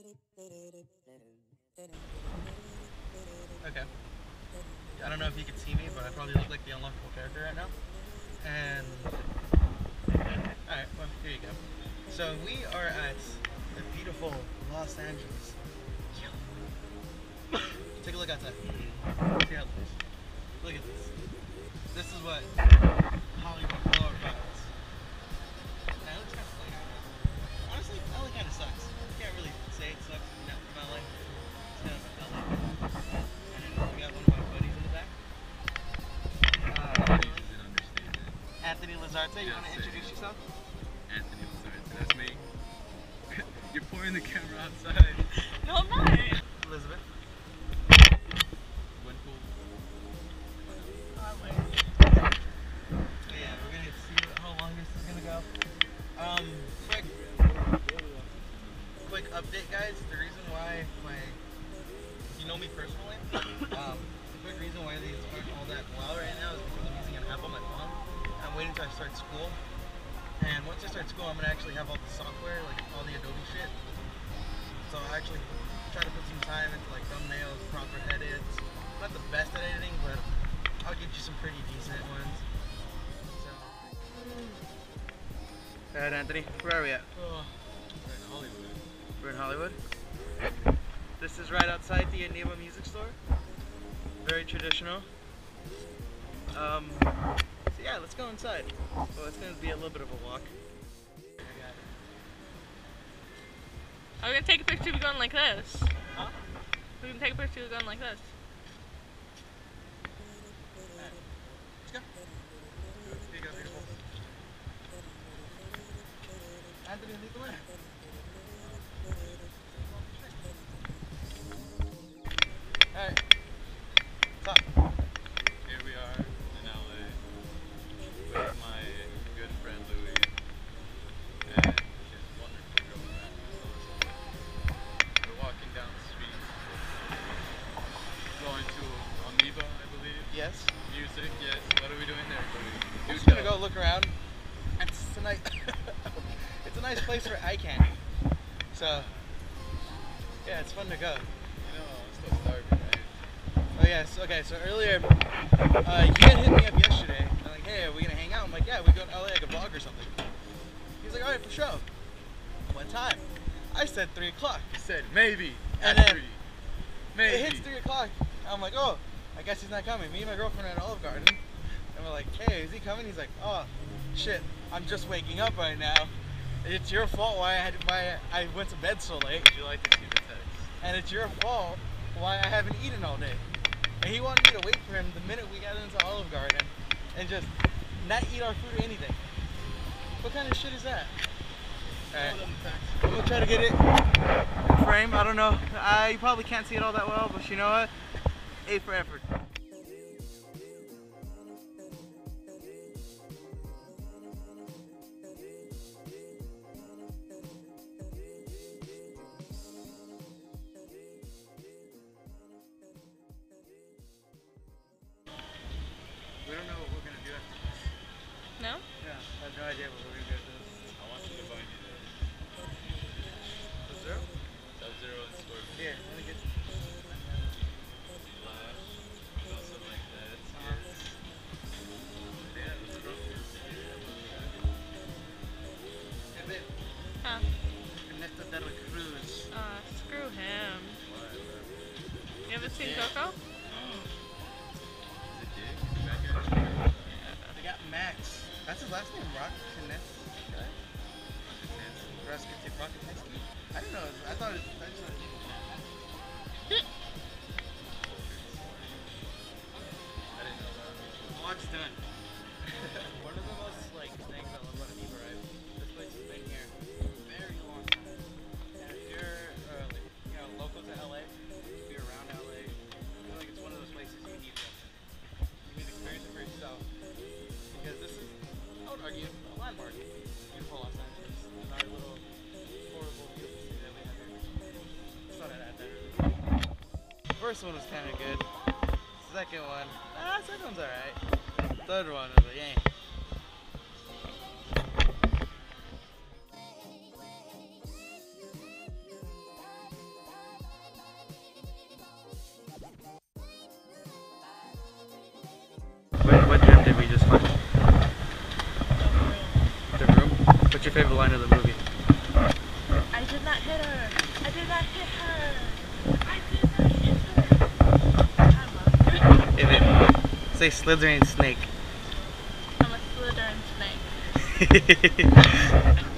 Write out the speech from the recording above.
Okay. I don't know if you can see me, but I probably look like the unlockable character right now. And alright, well, here you go. So we are at the beautiful Los Angeles. Take a look outside. See how it looks. Look at this. This is what Hollywood glorifies. Now, it looks kind of funny right now. Honestly, LA kind of sucks. Can't really say it sucks. No, from LA. It's kind of LA. And then we got one of my buddies in the back. Anthony Lazarte, you want to introduce yourself? Anthony Lazarte, that's me. You're pouring the camera outside. No, I'm not. Elizabeth. Winpool. Yeah, we're gonna see how long this is gonna go. Quick update, guys. The reason why you know me personally, the quick reason why these aren't all that well right now is because I'm using an app on my phone. I'm waiting until I start school, and once I start school, I'm gonna actually have all the software, like all the Adobe shit. So I actually try to put some time into like thumbnails, proper edits. Not the best at editing, but I'll get you some pretty decent ones. So. Alright, Anthony, where are we at? Oh, we're in Hollywood. We're in Hollywood. This is right outside the Amoeba music store. Very traditional. So yeah, let's go inside. Well, it's gonna be a little bit of a walk. I'm gonna take a picture of you going like this. Huh? We're gonna take a picture of you going like this. Alright, let's go. Here you go, beautiful. Anthony, lead the way. Alright. What's up? Here we are in LA with my good friend Louie and his wonderful girlfriend, Melissa. We're walking down the street, going to Amoeba, I believe. Yes. Music, yes. What are we doing there, Louie? I'm just gonna go look around. It's a nice, it's a nice place for eye candy. So, yeah, it's fun to go. You know, I'm still starving, right? Oh yes, okay, so earlier, you had hit me up yesterday. I'm like, hey, are we gonna hang out? I'm like, yeah, we go to LA like a vlog or something. He's like, alright, for sure. What time? I said 3 o'clock. He said maybe And at then 3. Maybe. It hits 3 o'clock. I'm like, oh, I guess he's not coming. Me and my girlfriend are at Olive Garden. And we're like, hey, is he coming? He's like, oh, shit, I'm just waking up right now. It's your fault why I went to bed so late. Would you like to see the text? And it's your fault why I haven't eaten all day. And he wanted me to wait for him the minute we got into Olive Garden and just not eat our food or anything. What kind of shit is that? Alright, I'm gonna try to get it in frame. I don't know. You probably can't see it all that well, but you know what? A for effort. We don't know what we're gonna do after this. No? Yeah, I have no idea what we're gonna do after this. I want you to buy me The zero? Sub-Zero and Scorpion. Here, let me get Flash. Also like that. Yes. Yeah, the Scorpion. Hey, babe. Huh. Ernesto de la Cruz. Screw him. Why? You haven't seen Coco? Is it Dick? Is that guy? They got Max. That's his last name, Rocketensky. Rocketensky? I don't know. I thought it. I just I didn't know that. Vlog's done. One of the most like things I love about Amoeba, right? This place has been here for a very long time. And if you're local to LA, if you're around LA, I feel like it's one of those places you need to go. You need to experience it for yourself. Because this is, I would argue, a landmark. Beautiful Los Angeles. And our little horrible beautiful city that we have here. Just thought I'd add that earlier. The first one was kind of good. Second one, second one's alright. Third one was like, eh. What gym did we just find? The room? What's your favorite line of the movie? I did not hit her. I did not hit her. I did not hit her. I love If it say Slytherin snake. I'm a Slytherin snake.